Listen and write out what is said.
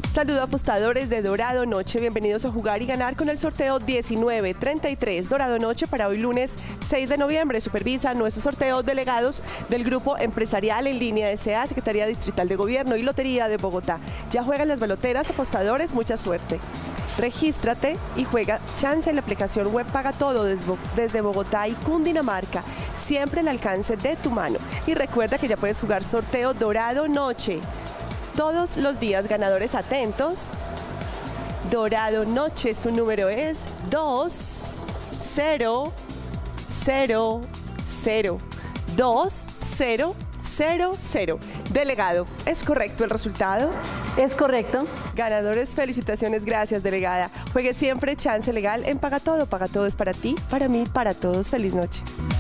Saludo apostadores de Dorado Noche, bienvenidos a jugar y ganar con el sorteo 1933 Dorado Noche para hoy lunes 6 de noviembre. Supervisa nuestros sorteos delegados del Grupo Empresarial en Línea S.A., Secretaría Distrital de Gobierno y Lotería de Bogotá. Ya juegan las baloteras, apostadores, mucha suerte. Regístrate y juega chance en la aplicación web Paga Todo desde Bogotá y Cundinamarca, siempre al alcance de tu mano. Y recuerda que ya puedes jugar sorteo Dorado Noche. Todos los días, ganadores atentos. Dorado Noche, su número es 2000. 2000. Delegado, ¿es correcto el resultado? Es correcto. Ganadores, felicitaciones, gracias, delegada. Juegue siempre chance legal en Paga Todo. Paga Todo es para ti, para mí, para todos. Feliz noche.